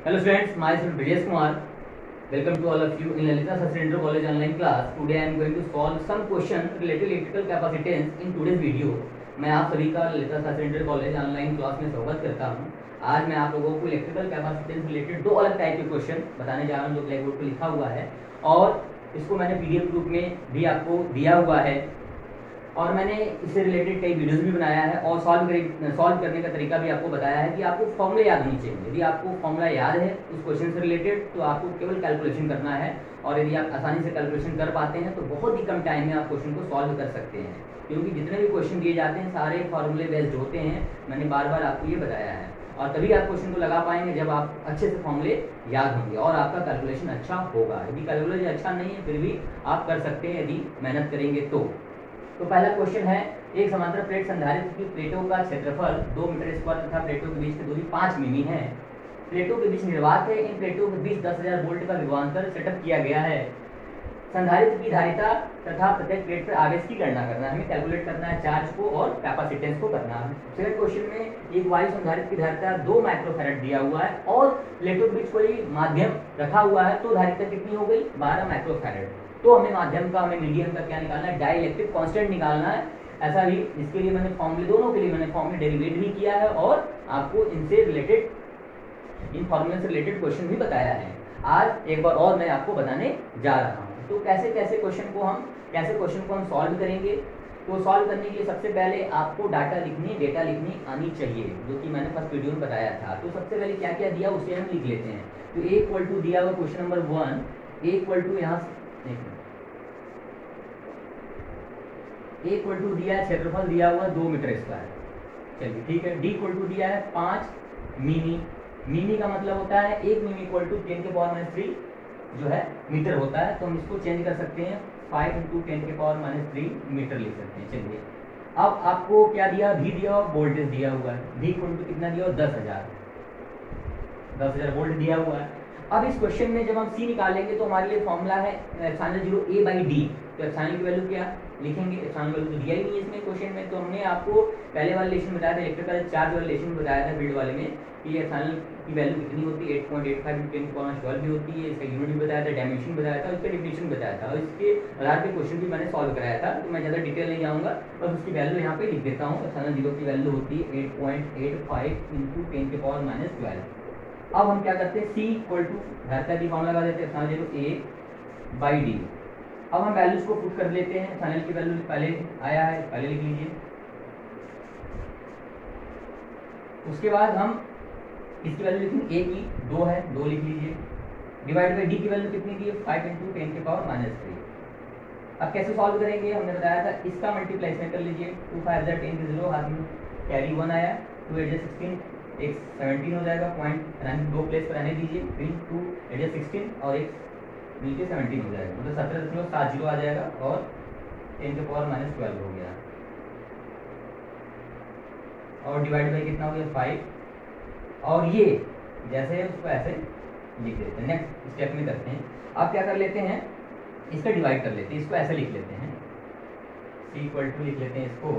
Hello students, myself Brijesh Kumar. Welcome to all of you in Lalita Sastry Inter College online class. Today I am going to solve some question related electrical capacitance in today's video. मैं आप सभी का Lalita Shastri inter college online class में स्वागत करता हूं। आज मैं आप लोगों को इलेक्ट्रिकल कैपेसिटेंस रिलेटेड दो अलग टाइप के क्वेश्चन बताने जा रहा हूं जो ब्लैक बोर्ड पर लिखा हुआ है और इसको मैंने पीडीएफ रूप में भी आपको दिया हुआ है और मैंने इससे रिलेटेड कई वीडियोस भी बनाया है और सॉल्व करने का तरीका भी आपको बताया है कि आपको फॉर्मूले याद होनी चाहिए। यदि आपको फॉर्मूला याद है उस क्वेश्चन से रिलेटेड तो आपको केवल कैलकुलेशन करना है और यदि आप आसानी से कैलकुलेशन कर पाते हैं तो बहुत ही कम टाइम में आप क्वेश्चन को सॉल्व कर सकते हैं, क्योंकि जितने भी क्वेश्चन दिए जाते हैं सारे फॉर्मूले बेस्ड होते हैं। मैंने बार बार आपको ये बताया है और तभी आप क्वेश्चन को लगा पाएंगे जब आप अच्छे से फॉर्मूले याद होंगे और आपका कैलकुलेशन अच्छा होगा। यदि कैलकुलेशन अच्छा नहीं है फिर भी आप कर सकते हैं यदि मेहनत करेंगे तो पहला क्वेश्चन है, एक समांतर प्लेट संधारित्र की प्लेटों का क्षेत्रफल 2 मीटर स्क्वायर तथा प्लेटों के बीच की दूरी 5 मिमी है। प्लेटों के बीच निर्वात है, इन प्लेटों के बीच 10,000 वोल्ट का विभवांतर सेटअप किया गया है। संधारित्र की धारिता तथा प्रत्येक प्लेट पर आवेश की गणना करना है। हमें कैलकुलेट करना है चार्ज को और कैपेसिटेंस को करना है। सेकंड क्वेश्चन में एक वायु संधारित्र की धारिता 2 माइक्रोफैराड दिया हुआ है और प्लेटों के बीच कोई माध्यम रखा हुआ है तो धारिता कितनी हो गई 12 माइक्रोफैराड। तो हमें माध्यम का हमें मीडियम का क्या निकालना है, डाइलेक्ट्रिक कांस्टेंट निकालना है। ऐसा भी इसके लिए मैंने फॉर्मूले दोनों के लिए मैंने फॉर्मूले डेरिवेट भी किया है और आपको इनसे रिलेटेड इन फॉर्मूले से रिलेटेड क्वेश्चन भी बताया है। आज एक बार और मैं आपको बताने जा रहा हूँ। तो कैसे क्वेश्चन को हम सॉल्व करेंगे। तो सॉल्व करने के लिए सबसे पहले आपको डेटा लिखनी आनी चाहिए, जो कि मैंने फर्स्ट वीडियो में बताया था। तो सबसे पहले क्या क्या दिया उसे हम लिख लेते हैं। तो ए इक्वल टू दिया हुआ question number 1, A equal to यहाँ ए इक्वल टू दिया है, क्षेत्रफल दिया हुआ 2 मीटर स्क्वायर। चलिए ठीक है। डी इक्वल टू दिया है 5 मिमी। मिमी का मतलब होता है 1 मिमी इक्वल टू 10 के पावर -3 जो है मीटर होता है। तो हम इसको चेंज कर सकते हैं 5 × 10 के पावर -3 मीटर लिख सकते हैं। चलिए अब आपको क्या दिया, भी दिया और वोल्टेज दिया हुआ है। भी इक्वल टू कितना दिया, 10,000 वोल्ट दिया हुआ है। अब इस क्वेश्चन में जब हम सी निकालेंगे तो हमारे लिए फॉर्मूला है एप्सिलॉन 0 A/D। तो एप्सिलॉन की वैल्यू क्या लिखेंगे, एप्सिलॉन वैल्यू तो दिया ही नहीं है इसमें क्वेश्चन में। तो हमने आपको पहले वाले लेसन में बताया था, इलेक्ट्रिकल चार्ज वाले लेसन में बताया था बिल्ड वाले में कि एप्सिलॉन की वैल्यू कितनी होती है, 8.85 × 10⁻12 भी होती है। इसका यूनिट भी बताया था, डायमेंशन बताया था, इसका डेफिनेशन बताया था और इसके आधार पे क्वेश्चन भी मैंने सॉल्व कराया था। तो मैं ज़्यादा डिटेल नहीं जाऊँगा, बस उसकी वैल्यू यहाँ पे लिख देता हूँ। एप्सिलॉन 0 की वैल्यू होती है 8.85 × 10 के पावर -12। अब हम क्या करते हैं, C इक्वल टू धारिता की फॉर्मूला लगा देते हैं एप्सिलॉन 0 A/D। अब हम वैल्यूज को पुट कर लेते हैं। एप्सिलॉन की वैल्यू पहले आया है, पहले लिख लीजिए। उसके बाद हम इसकी वैल्यू लिखेंगे, A की 2 है, 2 लिख लीजिए। डिवाइड बाई D की वैल्यू कितनी दी है, 5 × 10 के पावर -3। अब कैसे सॉल्व करेंगे, हमने बताया था इसका मल्टीप्लाई इसमें कर लीजिए। 2 5 10 के 0 हाथ में कैरी 1 आया, 2 8 16 एक 17 हो जाएगा। पॉइंट दो प्लेस पर रहने दीजिए, 3 2 8 16 और एक नीचे 17 हो जाएगा, मतलब 17.70 आ जाएगा और 10 के पावर -12 हो गया। और डिवाइड बाई कितना हो गया 5। और ये जैसे है उसको ऐसे लिख देते हैं। नेक्स्ट स्टेप में करते हैं। अब क्या कर लेते हैं, इसका डिवाइड कर लेते हैं, इसको ऐसे लिख लेते हैं। C इक्वल टू लिख लेते हैं इसको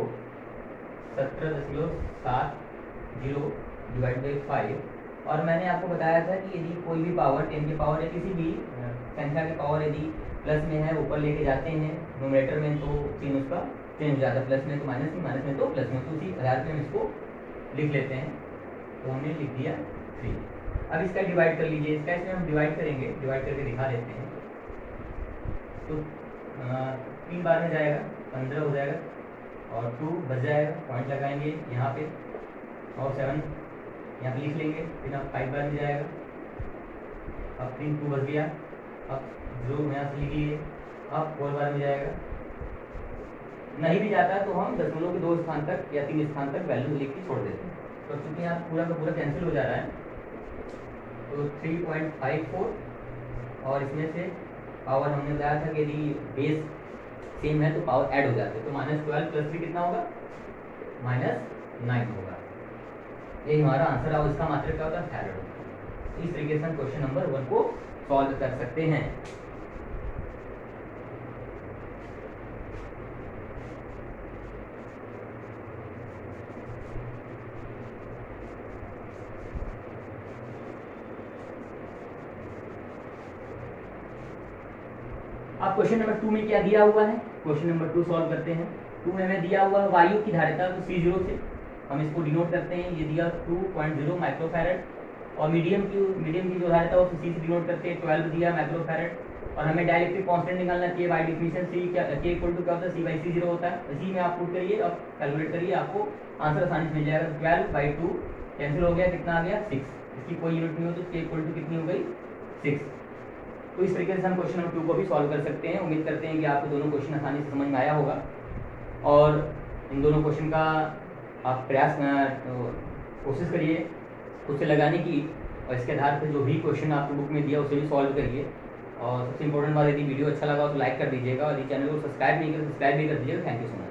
17.70 डिवाइड बाई 5। और मैंने आपको बताया था कि यदि कोई भी पावर 10 की पावर या किसी भी संख्या की पावर यदि प्लस में है ऊपर लेके जाते हैं न्यूमरेटर में तो चिन्ह उसका चेंज हो जाता है, प्लस में तो माइनस में, माइनस में तो प्लस में। तो उसी आधार पे हम इसको लिख लेते हैं। तो हमने लिख दिया 3। अब इसका डिवाइड कर लीजिए, इसका इसमें हम डिवाइड करेंगे, डिवाइड करके दिखा देते हैं। तो 3 बार में जाएगा 15 हो जाएगा और 2 बच जाएगा, पॉइंट लगाएंगे यहाँ पे और 7 यहाँ पे लिख लेंगे। फिर आप 5 बार में जाएगा, अब 3 2 बच गया, अब 0 यहाँ से लिख लीजिए। अब 4 बार में जाएगा, नहीं भी जाता तो हम दशमलव के 2 स्थान तक या 3 स्थान तक वैल्यू लिख के छोड़ देते हैं। तो चूंकि यहाँ पूरा का पूरा कैंसिल हो जा रहा है तो 3.54 और इसमें से पावर हमने बताया था कि यदि बेस सेम है तो पावर ऐड हो जाते हैं। तो -12 + 3 कितना होगा, -9 होगा। ये हमारा आंसर है और इसका मात्रक क्या होता है, फैराड होता है। इस तरीके से हम क्वेश्चन नंबर 1 को सॉल्व कर सकते हैं। अब क्वेश्चन नंबर 2 में क्या दिया हुआ है, क्वेश्चन नंबर 2 सॉल्व करते हैं। 2 में हमें दिया हुआ है वायु की धारिता तो C0 से हम इसको डिनोट करते हैं, ये दिया 2.0 माइक्रोफैरड और मीडियम की जो धारिता है वो C से डिनोट करते हैं 12 दिया माइक्रोफैरड। और हमें डाइलेक्ट्रिक कांस्टेंट निकालना है K बाय डेफिनेशन C क्या K इक्वल टू क्या होता है C बाई C0 होता है। इसी में आप पुट करिए और कैलकुलेट करिए, आपको आंसर आसानी से मिल जाएगा। 12/2 कैंसिल हो गया, कितना आ गया 6, इसकी कोई यूनिट नहीं हो तो K इक्वल टू कितनी हो गई 6। तो इस तरीके से हम क्वेश्चन नंबर 2 को भी सॉल्व कर सकते हैं। उम्मीद करते हैं कि आपको दोनों क्वेश्चन आसानी से समझ में आया होगा और इन दोनों क्वेश्चन का आप कोशिश करिए खुद से लगाने की, और इसके आधार पर जो भी क्वेश्चन आपको बुक में दिया उसे भी सॉल्व करिए। और सबसे इंपॉर्टेंट बात, यदि वीडियो अच्छा लगा तो लाइक कर दीजिएगा और यदि चैनल को सब्सक्राइब नहीं कर सब्सक्राइब भी कर दीजिएगा। Thank you so much.